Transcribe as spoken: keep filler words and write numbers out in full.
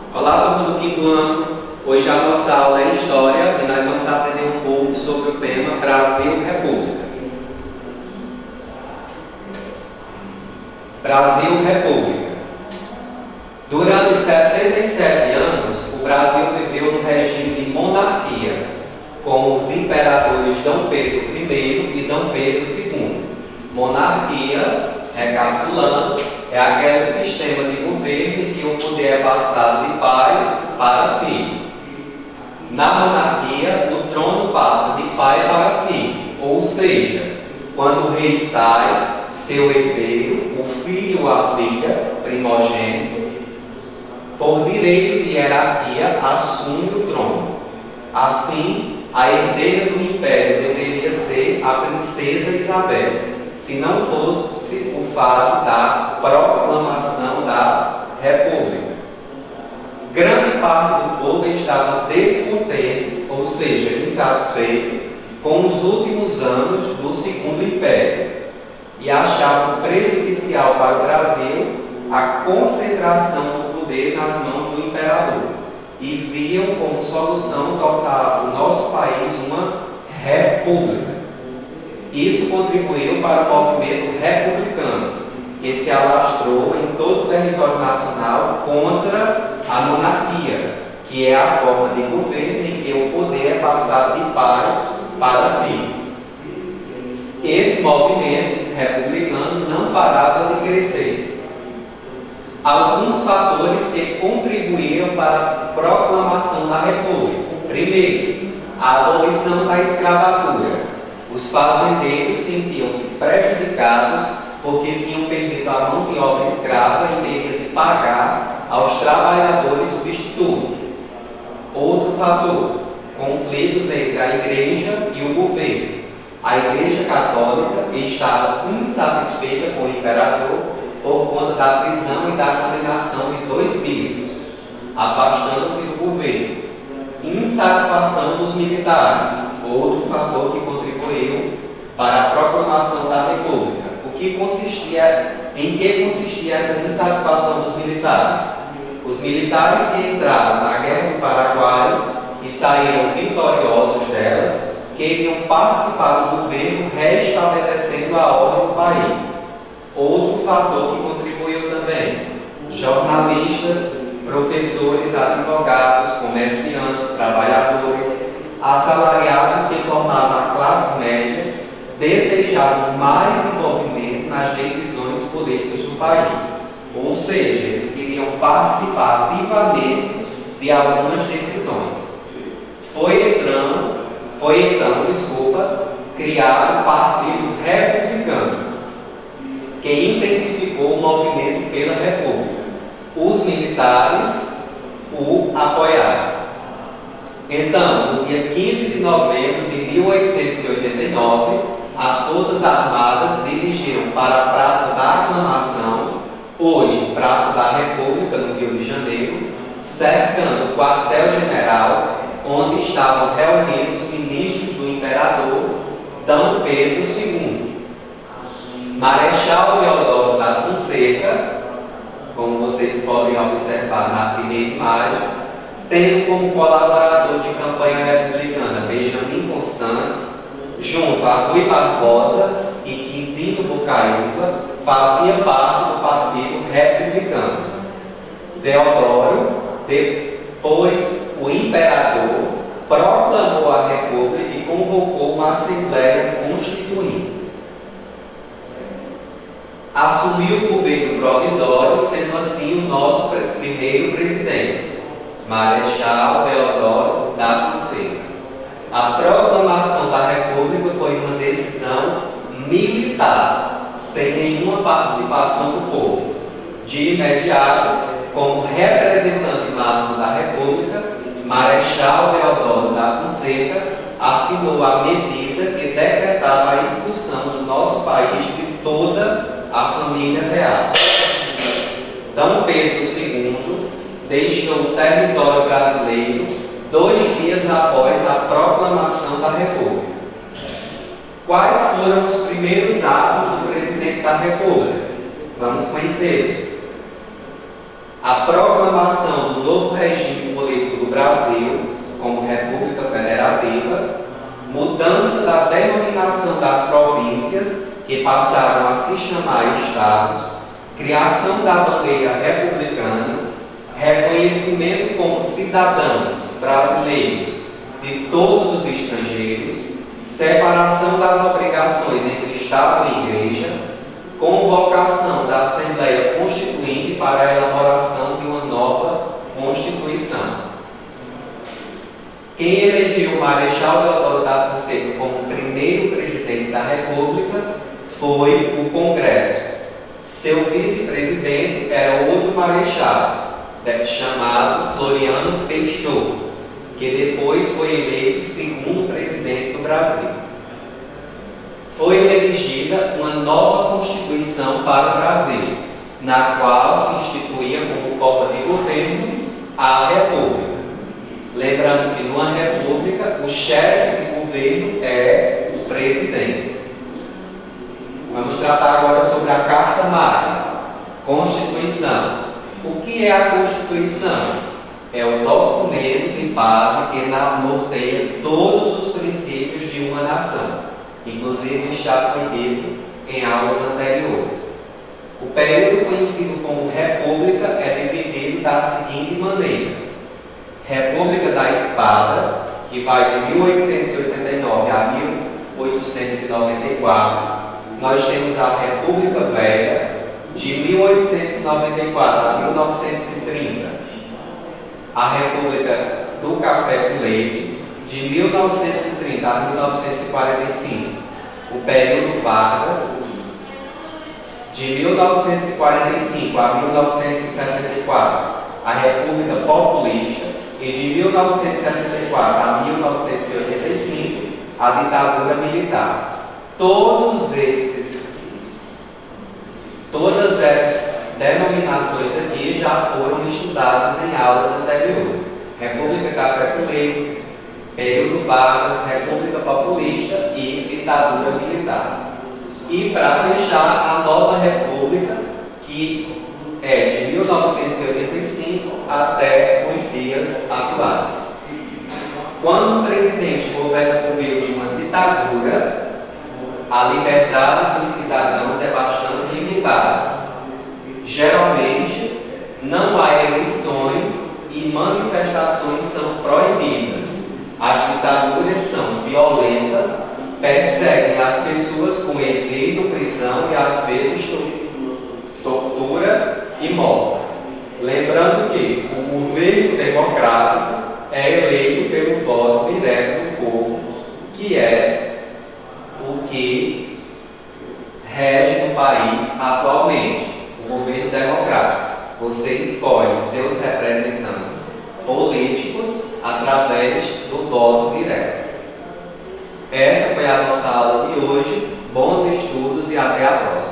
Olá, turma do quinto ano. Hoje a nossa aula é História e nós vamos aprender um pouco sobre o tema Brasil República. Brasil República. Durante sessenta e sete anos, o Brasil viveu no regime de monarquia, com os imperadores D. Pedro I e D. Pedro segundo. Monarquia, recapitulando, é aquele sistema de governo em que o poder é passado de pai para filho. Na monarquia, o trono passa de pai para filho, ou seja, quando o rei sai, seu herdeiro, o filho ou a filha, primogênito, por direito de hierarquia, assume o trono. Assim, a herdeira do império deveria ser a princesa Isabel, se não fosse o fato da proclamação da República. Grande parte do povo estava descontente, ou seja, insatisfeito, com os últimos anos do Segundo Império e achavam prejudicial para o Brasil a concentração do poder nas mãos do imperador e viam como solução tornar o nosso país uma república. Isso contribuiu para o movimento republicano, que se alastrou em todo o território nacional contra a monarquia, que é a forma de governo em que o poder é passado de pai para filho. Esse movimento republicano não parava de crescer. Alguns fatores que contribuíram para a proclamação da República. Primeiro, a abolição da escravatura. Os fazendeiros sentiam-se prejudicados porque tinham perdido a mão de obra escrava e teriam de pagar aos trabalhadores substitutos. Outro fator, conflitos entre a igreja e o governo. A igreja católica estava insatisfeita com o imperador por conta da prisão e da condenação de dois bispos, afastando-se do governo. Insatisfação dos militares, outro fator que contribuiu para a proclamação da República. O que consistia, em que consistia essa insatisfação dos militares? Os militares que entraram na Guerra do Paraguai e saíram vitoriosos dela, queriam participar do governo restabelecendo a ordem do país. Outro fator que contribuiu também: jornalistas, professores, advogados, comerciantes, trabalhadores, assalariados que formavam a classe média desejavam mais envolvimento nas decisões políticas do país, ou seja, eles queriam participar ativamente de algumas decisões. Foi entrando, foi então, desculpa, criado o Partido Republicano, que intensificou o movimento pela República. Os militares o apoiaram. Então, no dia quinze de novembro de mil oitocentos e oitenta e nove, as Forças Armadas dirigiram para a Praça da Aclamação, hoje Praça da República, no Rio de Janeiro, cercando o quartel-general, onde estavam reunidos os ministros do imperador D. Pedro segundo. Marechal Deodoro da Fonseca, como vocês podem observar na primeira imagem, tendo como colaborador de campanha republicana Benjamin Constant, junto a Rui Barbosa e Quintino Bocaiúva, fazia parte do Partido Republicano. Deodoro, depois o imperador, proclamou a República e convocou uma Assembleia Constituinte. Assumiu o governo provisório, sendo assim o nosso primeiro presidente, Marechal Deodoro da Fonseca. A proclamação da República foi uma decisão militar, sem nenhuma participação do povo. De imediato, como representante máximo da República, Marechal Deodoro da Fonseca assinou a medida que decretava a expulsão do nosso país de toda a família real. D. Pedro segundo deixou o território brasileiro dois dias após a proclamação da República. Quais foram os primeiros atos do presidente da República? Vamos conhecer. A proclamação do novo regime que passaram a se chamar estados, criação da bandeira republicana, reconhecimento como cidadãos brasileiros de todos os estrangeiros, separação das obrigações entre Estado e Igreja, convocação da Assembleia Constituinte para a elaboração de uma nova Constituição. Quem elegeu o Marechal Deodoro da Fonseca como primeiro presidente da República foi o Congresso. Seu vice-presidente era outro marechal, chamado Floriano Peixoto, que depois foi eleito segundo presidente do Brasil. Foi elegida uma nova Constituição para o Brasil, na qual se instituía como forma de governo a República. Lembrando que numa República o chefe de governo é o presidente. Vamos tratar agora sobre a Carta Magna, Constituição. O que é a Constituição? É o documento de base que norteia todos os princípios de uma nação. Inclusive, já foi dito em aulas anteriores. O período conhecido como República é dividido da seguinte maneira: República da Espada, que vai de mil oitocentos e oitenta e nove a mil oitocentos e noventa e quatro. Nós temos a República Velha, de mil oitocentos e noventa e quatro a mil novecentos e trinta. A República do Café com Leite, de mil novecentos e trinta a mil novecentos e quarenta e cinco. O período Vargas, de mil novecentos e quarenta e cinco a mil novecentos e sessenta e quatro. A República Populista, e de mil novecentos e sessenta e quatro a mil novecentos e oitenta e cinco, a ditadura militar. Todos esses, todas essas denominações aqui já foram estudadas em aulas anteriores. República Café com Leite, período Vargas, República Populista e ditadura militar. E para fechar, a nova República, que é de mil novecentos e oitenta e cinco até os dias atuais. Quando um presidente governa por meio de uma ditadura, a liberdade dos cidadãos é bastante limitada. Geralmente, não há eleições e manifestações são proibidas. As ditaduras são violentas, perseguem as pessoas com exílio, prisão e às vezes tortura e morte. Lembrando que o governo democrático é eleito pelo voto direto do povo, que é o que rege no país atualmente, o governo democrático. Você escolhe seus representantes políticos através do voto direto. Essa foi a nossa aula de hoje. Bons estudos e até a próxima.